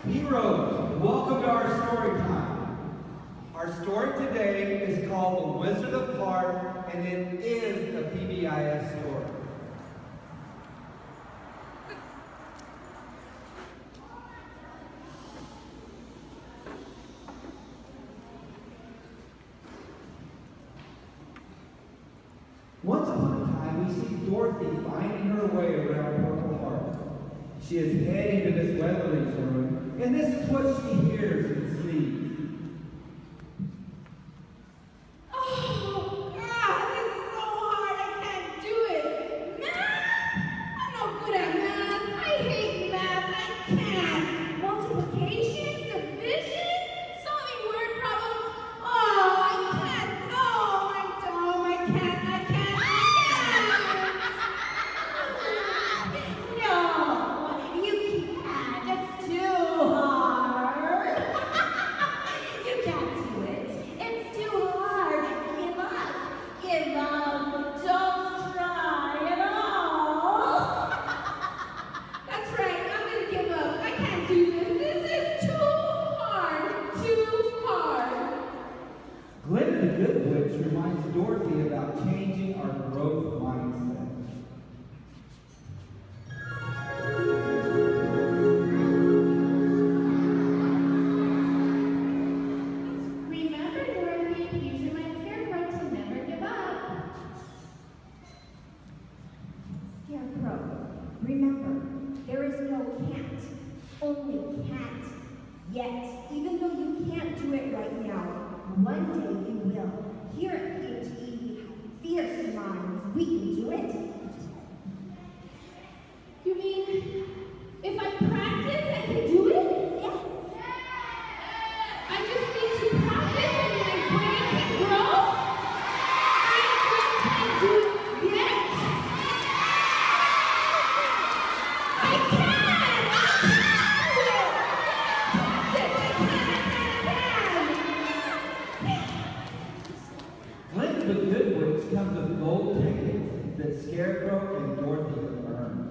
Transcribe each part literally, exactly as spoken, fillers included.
Heroes, welcome to our story time. Our story today is called The Wizard of Heart, and it is a P B I S story. Once upon a time, we see Dorothy finding her way around Purple Heart. She is heading to Miss Weatherly's room, and this is what she hears and sees. Oh, God, this is so hard. I can't do it. Math? I'm no good at math. I hate math. I can't. Multiplication, division, solving word problems. Oh, I can't. Oh, I'm dumb. I can't. I can't. I can't. No, you can't. It's too hard. You can't do it. It's too hard. Give up. Give up. Don't try at all. That's right. I'm going to give up. I can't do this. This is too hard. Too hard. Glinda the Good Witch reminds Dorothy about changing our growth mindset. Remember, Dorothy, use your mind Scarecrow to never give up. Scarecrow, remember, there is no can't, only can't. Yet, even though you can't do it right now, one day you will. Here at P H E, we have fierce minds. We can do it. You mean, if I practice, I can do it? Yes. I just need to practice and my brain can grow? I just can't do it yet? I can! I can! Glinda the Good Witch comes with gold tickets that Scarecrow and Dorothy have earned.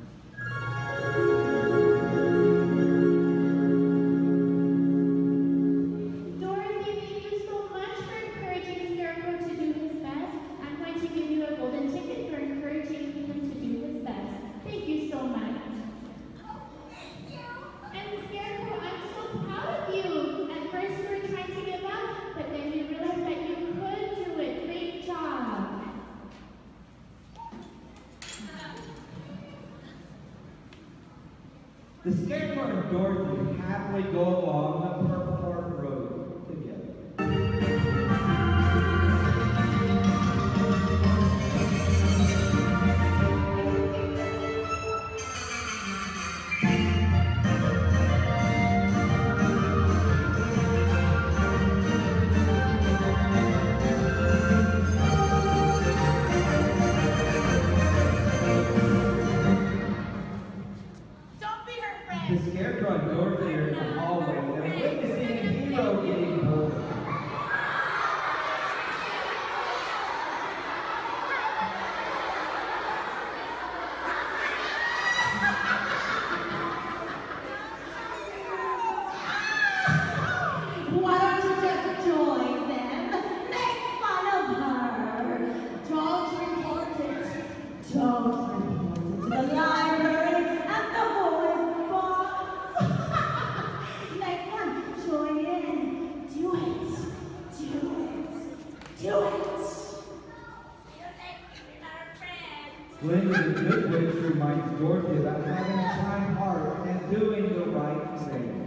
Dorothy, thank you so much for encouraging Scarecrow to do his best. I'm going to give you a golden ticket for encouraging him to do his best. Thank you so much. And Scarecrow, I'm so proud of you. At first you were trying to give up, but then you realized that you could do it. Great job. The Scarecrow and Dorothy happily go along the Purple Heart Road together. Don't be her The friend. Scarecrow and Dorothy are in the hallway and they're witnessing a hero getting pulled. Why don't you just join them? Make fun of her. Don't report it. Don't report it to the library and the boys' box. Make fun. Join in. Do it. Do it. Do it. Glinda the Good Witch reminds Dorothy about having a kind heart and doing the right thing.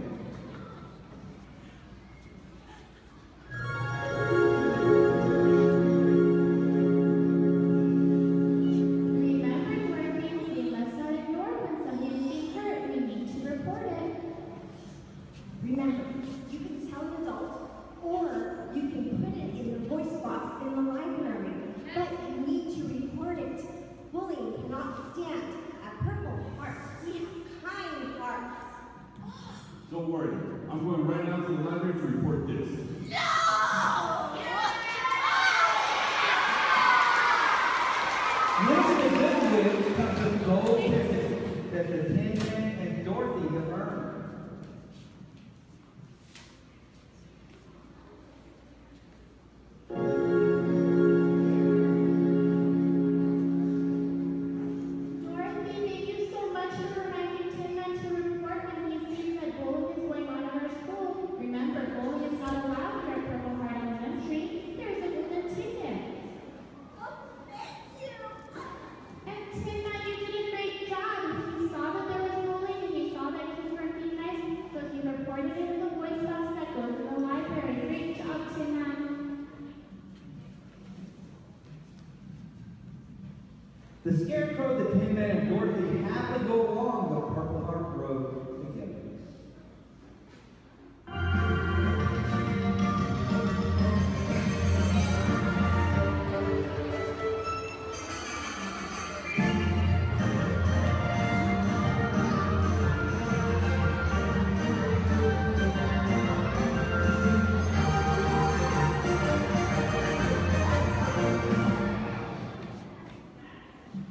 Remember, Dorothy, we must not ignore when somebody is being hurt. We need to report it. Remember, you can tell an adult, or you can put it in the voice box in the library. But you need to report it. Bullying cannot stand. At Purple Heart, we have kind hearts. Don't worry, I'm going right now to the library to report this. Glinda the Good Witch comes with gold tickets that the Tin Man and Dorothy have earned.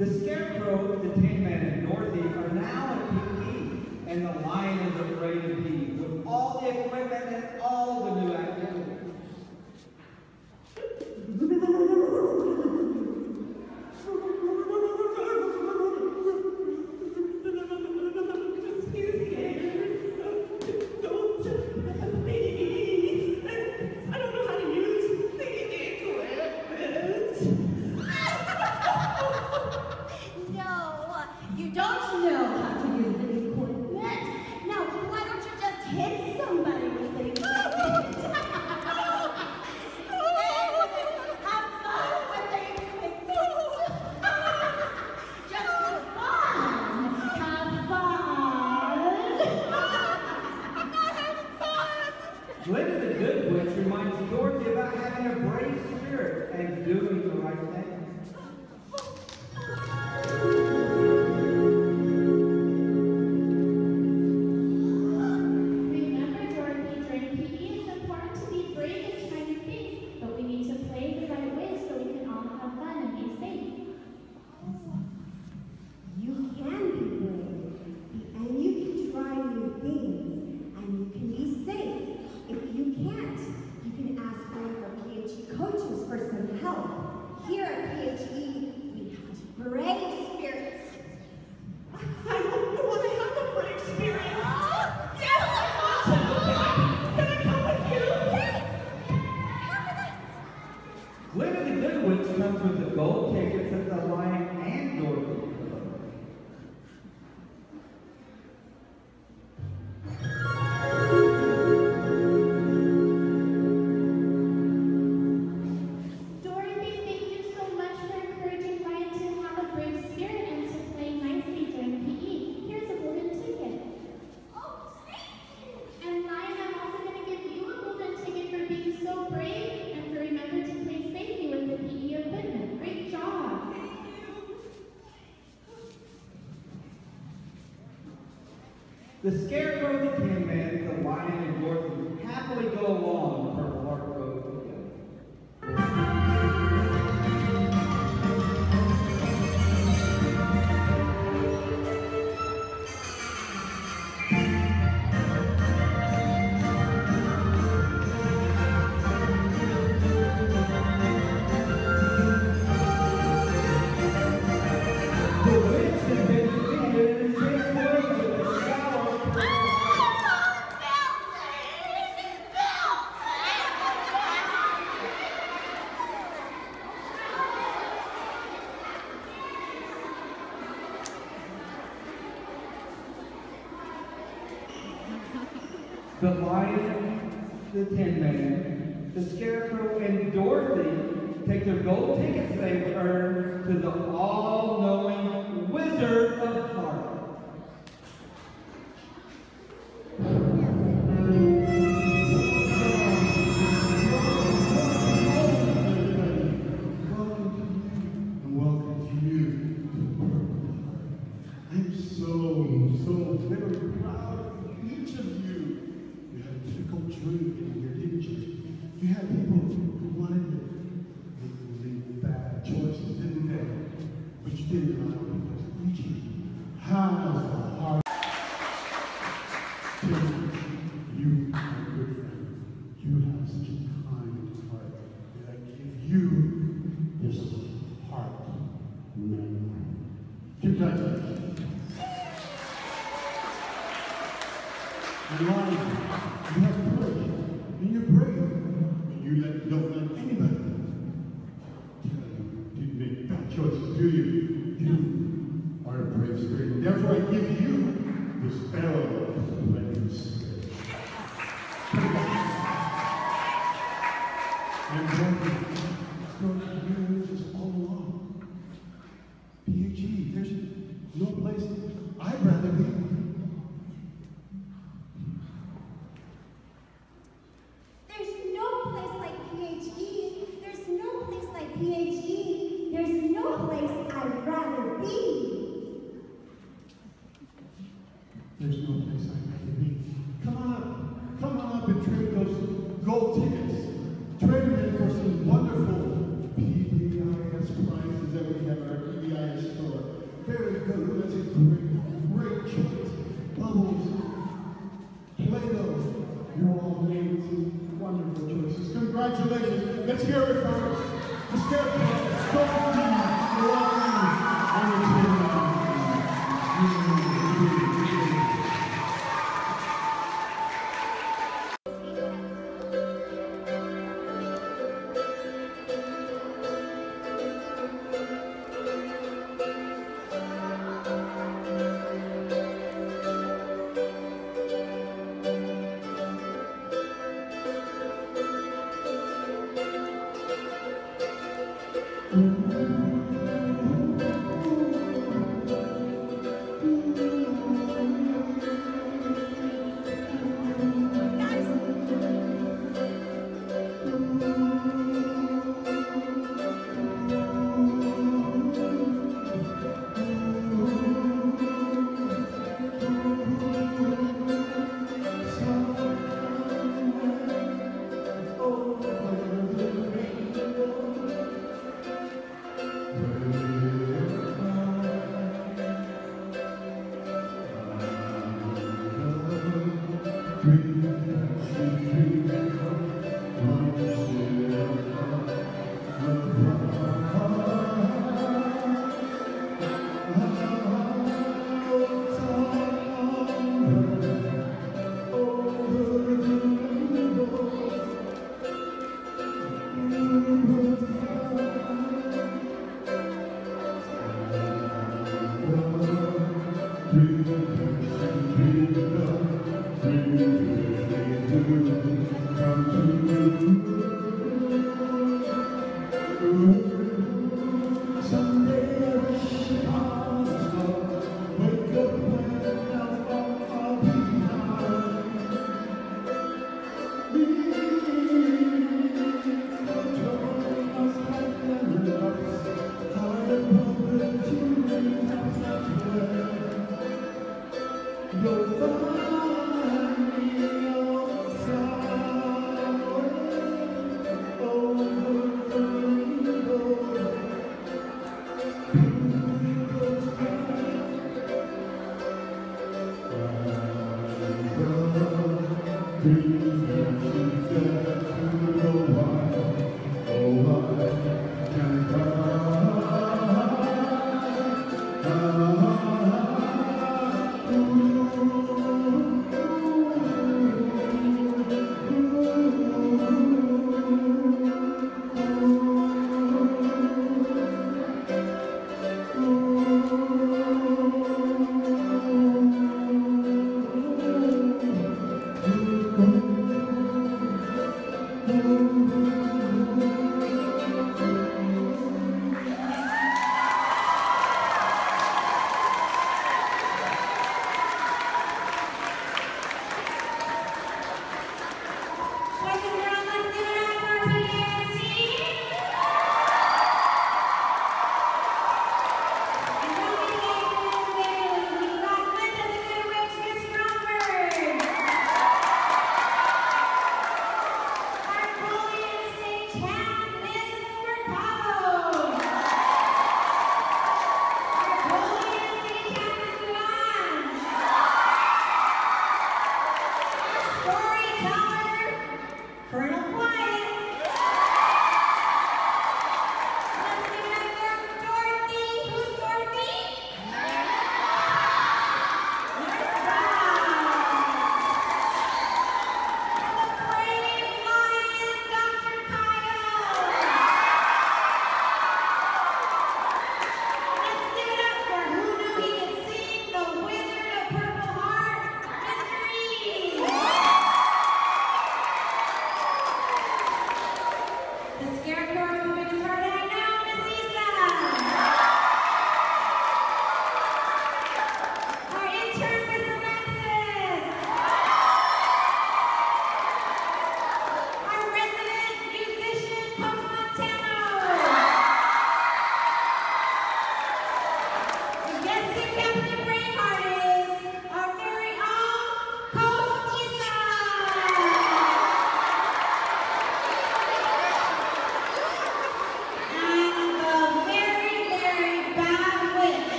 The Scarecrow, the Tin Man, and Dorothy are now at P E, and the Lion is afraid of P E, with all the equipment and all the new activities. Glinda the Good Witch reminds Dorothy about having a brave spirit and doing the right thing. Remember, Dorothy, during P E it's important to be brave and try new things, but we need to play the right way so we can all have fun and be safe. You can be brave, and you can try new things, and you can be safe. If you can't, you can ask one of our P H E coaches for some help. Here at P H E, we have brave spirits. I don't want to have a brave spirit. Dad, I want to. Can I come with you? Yes! Glinda the Good Witch comes with the gold tickets that the Lion and Dorothy. Dorothy, thank you so much for encouraging Ryan to have a brave spirit and to play nicely during P E. Here's a golden ticket. Oh, thank you. And Ryan, I'm also going to give you a golden ticket for being so brave and for remembering to play safely with the P E equipment. Great job. The Scarecrow, the Tin Man, the Lion, and Dorothy happily go along the Purple Heart Road together. The witch has been defeated and chased away with a shower of The Lion, the Tin Man, the Scarecrow, and Dorothy take their gold tickets they've earned to the all-knowing Wizard of Heart. And welcome to you. I'm so, so very proud of each of you. You had a difficult journey getting here, didn't you? You had people who wanted to make you leave bad choices, didn't they? But you didn't allow them to each of you. How's the heart? You are a good friend. You have such a kind heart that I give you this heart. Congratulations. And Lion, you have courage, and you're brave, and you let, don't let anybody tell you to make bad choices, do you? You are a brave spirit. Therefore, I give you this arrow of brave spirit. And Dorothy, Dorothy, you knew this all along. P H E, there's no place I'd rather be. There's no place like P H E. There's no place like P H E. There's no place I'd rather be. There's no place I'd rather be. Come on up. Come on up and trade those gold tickets. Trade them in for some wonderful P B I S prizes that we have at our P B I S store. Very good. That's a great, great choice. Bubbles, Play-Doh. You all made some wonderful choices. Congratulations. Let's hear it for the Scarecrow. Storm Team. You're all in. And it's here.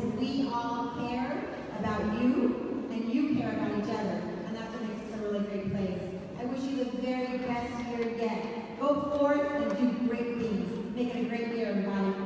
we all care about you, and you care about each other. And that's what makes us a really great place. I wish you the very best year yet. Go forth and do great things. Make it a great year, everybody.